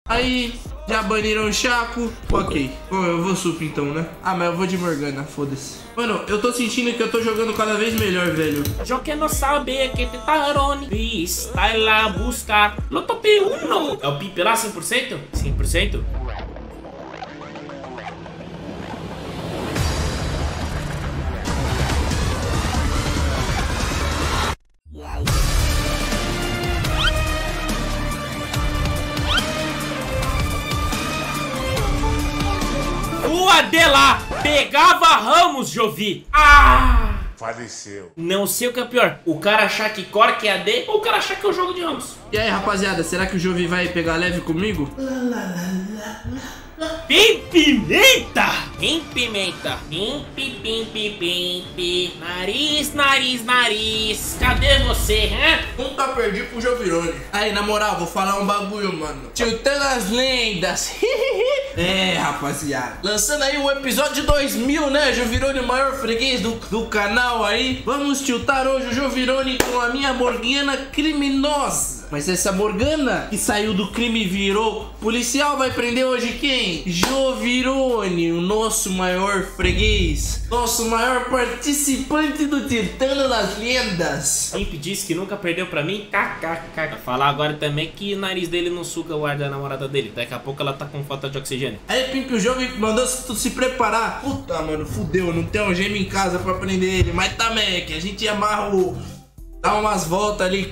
Aí, já baniram o Chaco. Ok. Bom, eu vou sup então, né? Ah, mas eu vou de Morgana, foda-se. Mano, eu tô sentindo que eu tô jogando cada vez melhor, velho. Yo que no sabe que te taron e está lá a buscar lo top 1. É o Pipe lá 100%? 100%? O AD lá pegava Ramos, Jovi. Ah! Faleceu. Não sei o que é pior. O cara achar que Cork é AD ou o cara achar que eu jogo de Ramos. E aí, rapaziada, será que o Jovi vai pegar leve comigo? Tem pimenta! Tem pimenta! Pimpi, pimpi, pimpi. Nariz, nariz, nariz. Cadê você, hã? Nunca perdi pro Jovirone. Aí, na moral, vou falar um bagulho, mano. Tiltando as lendas. É, rapaziada. Lançando aí o episódio 2000, né? Jovirone, o maior freguês do canal aí. Vamos tiltar hoje o Jovirone com a minha Morgana criminosa. Mas essa Morgana que saiu do crime e virou policial vai prender hoje quem? Jovirone, o nosso maior freguês. Nosso maior participante do Tiltando das Lendas. Pimp disse que nunca perdeu pra mim. KKK. Falar agora também que o nariz dele não suga o ar da namorada dele. Daqui a pouco ela tá com falta de oxigênio. Aí, Pimp, o Jovi mandou tu se preparar. Puta, mano, fudeu. Não tem um gêmeo em casa pra prender ele. Mas tá, Mac. A gente amarra o... Dá umas voltas ali.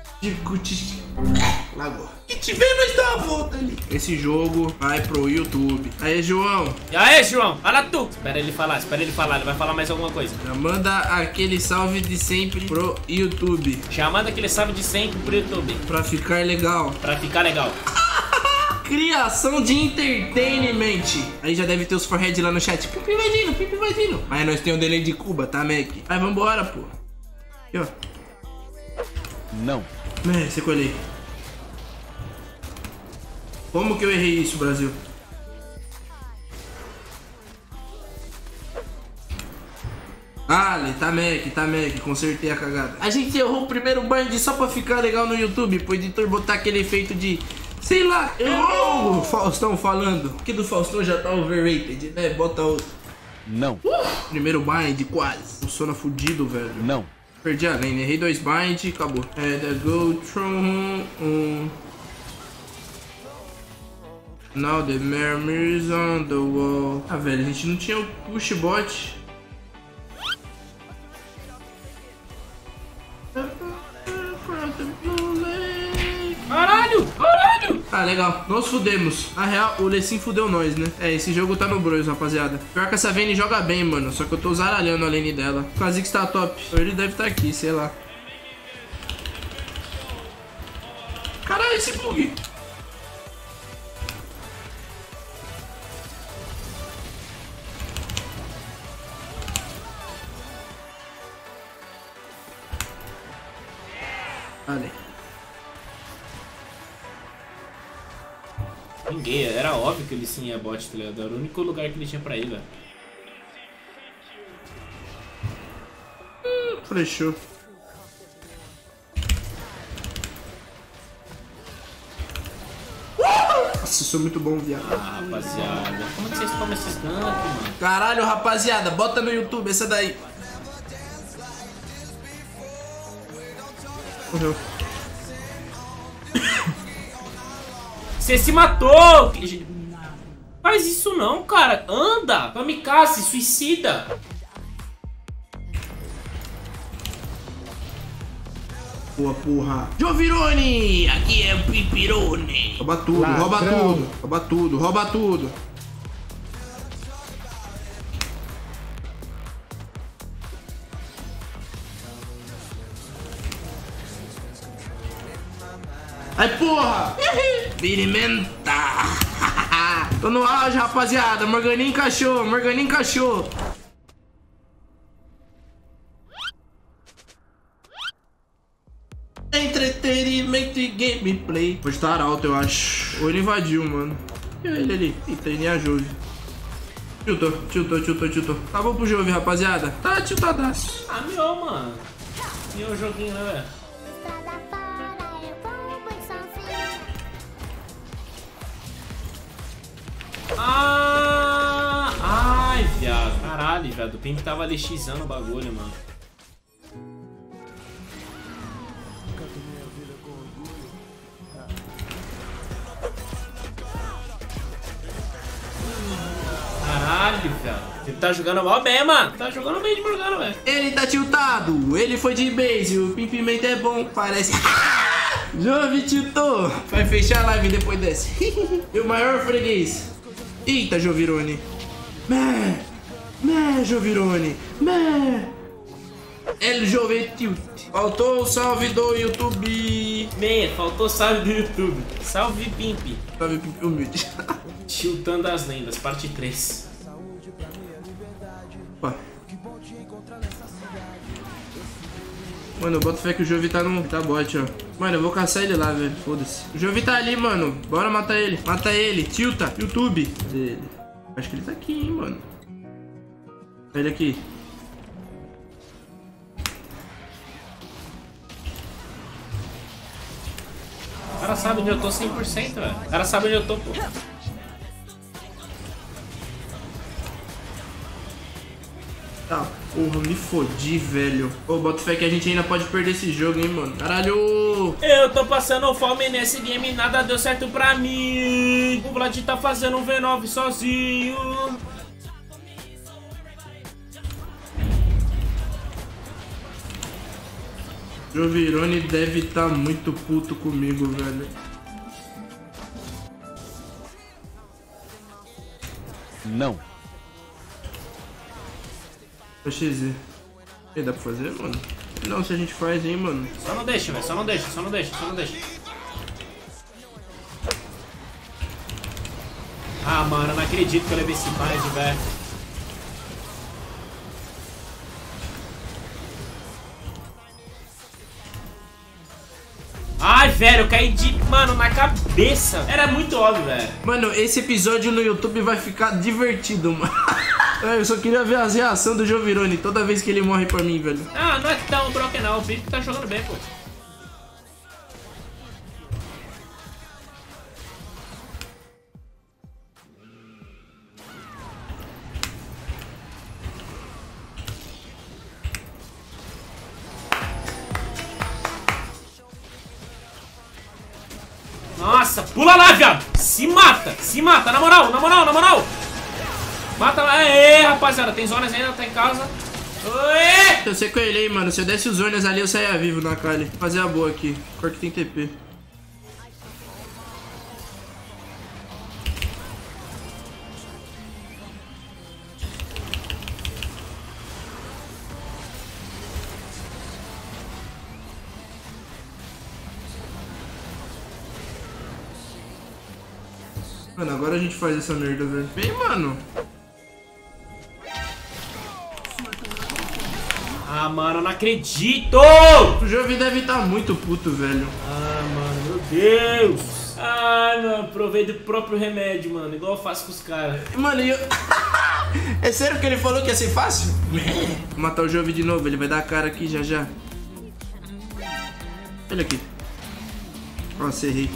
Lagou. Que tiver, nós dá uma volta ali. Esse jogo vai pro YouTube. Aí, João. E aí, João? Fala tu. Espera ele falar, Ele vai falar mais alguma coisa. Já manda aquele salve de sempre pro YouTube. Chamando aquele salve de sempre pro YouTube. Pra ficar legal. Pra ficar legal. Criação de entertainment. Aí já deve ter os forehead lá no chat. Pipi vai vindo. Mas nós temos o delay de Cuba, tá, Mac? Aí, vambora, pô. Aqui, ó. Não. Você colhei. Como que eu errei isso, Brasil? Ali, tá Mac, consertei a cagada. A gente errou o primeiro bind só pra ficar legal no YouTube, pro editor botar aquele efeito de... Sei lá, errou o Faustão falando. Que do Faustão já tá overrated, né? Bota outro. Não. Primeiro bind, quase. Funciona fudido, velho. Não. Perdi a lane, errei 2 bind e acabou. É, the Gotron. Now the memories on the wall. Ah, velho, a gente não tinha o push bot. Caralho! Ah, legal. Nós fudemos. Na real, o Lecim fudeu nós, né? É, esse jogo tá no Bros, rapaziada. Pior que essa Vayne joga bem, mano. Só que eu tô zaralhando a lane dela. O Kha'Zix tá top. Ele deve estar aqui, sei lá. Caralho, esse bug. Ali. Ninguém, era óbvio que ele sim ia bot, tá ligado? Era o único lugar que ele tinha pra ir, velho. Fechou. Nossa, eu sou muito bom, viado. Ah, rapaziada. Como que vocês tomam esses ganks, mano? Caralho, rapaziada, bota no YouTube essa daí. Morreu. Você se matou! Faz isso não, cara. Anda! Kamikaze, suicida! Boa, porra. Jovirone! Aqui é o Pipirone. Rouba tudo, rouba tudo. Rouba tudo, rouba tudo. Ai, porra! Experimenta! Tô no auge, rapaziada. Morganinho encaixou, Morganinho encaixou. Entretenimento e gameplay. Pode estar alto, eu acho. Ou ele invadiu, mano. E ele ali? Eita, ele é a Jove. Tiltou. Acabou pro Jove, rapaziada. Tá tiltadaço. Ah, meu, mano. E o joguinho, né, velho? Caralho, velho. O Pimp tava LXando o bagulho, mano. Caralho, velho. Ele tá jogando mal bem, mano. Tá jogando bem de Morgana, velho. Ele tá tiltado, ele foi de base, o Pimpimento é bom, parece. Jove tiltou. Vai fechar a live depois dessa. E o maior freguês. Eita, Jovirone. Jovirone. El Jove tilt. Faltou o salve do YouTube. Faltou salve do YouTube. Salve, Pimp. Salve, Pimp humilde. Tiltando as lendas, parte 3. Opa. Mano, eu boto fé que o Jovi tá no... Tá bot, ó. Mano, eu vou caçar ele lá, velho. Foda-se. O Jovi tá ali, mano. Bora matar ele. Mata ele. Tilta. YouTube. Cadê ele? Acho que ele tá aqui, hein, mano. Olha ele aqui. O cara sabe onde eu tô 100%, velho. O cara sabe onde eu tô, pô. Tá, porra, me fodi, velho. Ô, bota fé que a gente ainda pode perder esse jogo, hein, mano. Caralho! Eu tô passando fome nesse game, nada deu certo pra mim. O Vlad tá fazendo um V9 sozinho. Jovirone deve tá muito puto comigo, velho. Não. XZ. E dá pra fazer, mano? Não, se a gente faz, hein, mano. Só não deixa, velho. Só não deixa. Ah, mano, eu não acredito que eu levei esse bind, velho. Ai, velho, eu caí de... Mano, na cabeça. Era muito óbvio, velho. Mano, esse episódio no YouTube vai ficar divertido, mano. Eu só queria ver as reações do Jovirone toda vez que ele morre pra mim, velho. Ah, não é tão broken não. O Pimp tá jogando bem, pô. Nossa, pula lá, viado. Se mata, na moral. Mata lá, aê, rapaziada, tem zonas ainda, tá em casa. Oi! Eu sei com ele, hein, mano. Se eu desse os zonas ali, eu saía vivo na Kali. Vou fazer a boa aqui. Cork tem TP. Mano, agora a gente faz essa merda, velho. Vem, mano. Ah, mano, eu não acredito! O Jovi deve estar muito puto, velho. Ah, mano, meu Deus! Ah, mano, provei do próprio remédio, mano. Igual eu faço com os caras. Mano, e eu... É sério que ele falou que ia ser fácil? Vou matar o Jovi de novo, ele vai dar a cara aqui já. Olha aqui. Nossa, errei.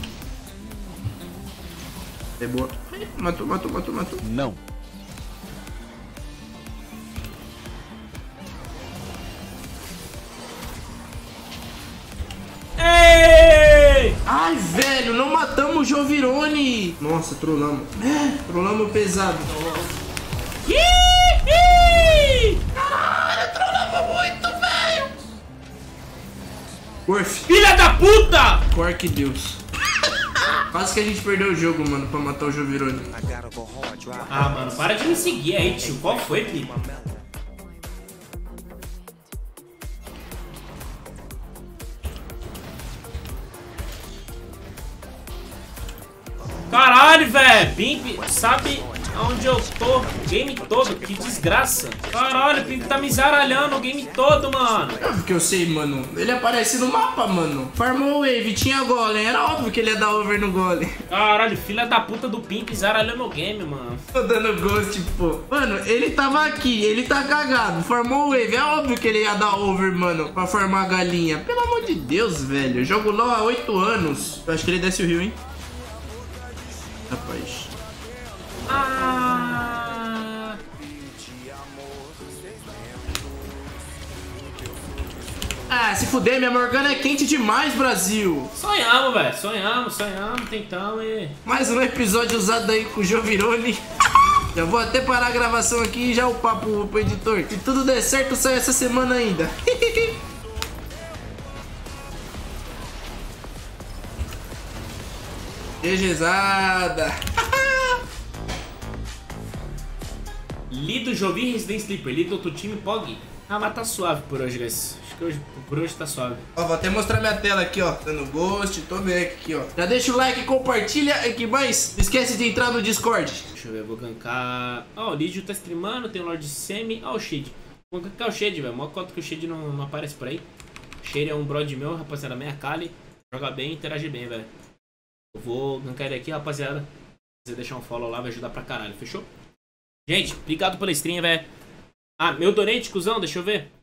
É boa. Matou. Não. Ei! Ai, velho, não matamos o Jovirone. Nossa, trollamos. Trollamos pesado. Caralho, trollamos muito, velho. Worth. Filha da puta! Cork Deus. Quase que a gente perdeu o jogo, mano, pra matar o Jovirone. Ah, mano, para de me seguir aí, tio. Qual foi, Pi? Caralho, velho. Pimp, sabe onde eu tô o game todo? Que desgraça. Caralho, o Pimp tá me zaralhando o game todo, mano. É óbvio que eu sei, mano. Ele aparece no mapa, mano. Farmou wave, tinha golem. Era óbvio que ele ia dar over no golem. Caralho, filha da puta do Pimp zaralhando o game, mano. Tô dando ghost, pô. Mano, ele tava aqui, ele tá cagado. Farmou wave, é óbvio que ele ia dar over, mano, pra farmar a galinha. Pelo amor de Deus, velho. Eu jogo LoL há 8 anos. Eu acho que ele desce o rio, hein? Rapaz. Ah. Ah, se fuder, minha Morgana é quente demais, Brasil. Sonhamos, velho. Sonhamos, tentamos e... Mais um episódio usado aí com o Jovirone. Já vou até parar a gravação aqui e já o papo pro editor. Se tudo der certo, sai essa semana ainda. GGzada. Lido Jovi Resident Sleeper, Lido outro time Pog. Ah, mas tá suave por hoje, guys. Acho que por hoje tá suave. Ó, vou até mostrar minha tela aqui, ó. Dando ghost, tô bem aqui, ó. Já deixa o like, compartilha e que mais? Não esquece de entrar no Discord. Deixa eu ver, vou gankar. Ó, o Lídio tá streamando, tem o Lord Semi. Ó, o Shade. Vou gankar o Shade, velho. Mó cota que o Shade não aparece por aí. O Shade é um brod meu, rapaziada. Meia Kali. Joga bem, interage bem, velho. Eu vou gankar ele aqui, rapaziada. Se você deixar um follow lá, vai ajudar pra caralho, fechou? Gente, obrigado pela stream, velho. Ah, meu donate, cuzão, deixa eu ver.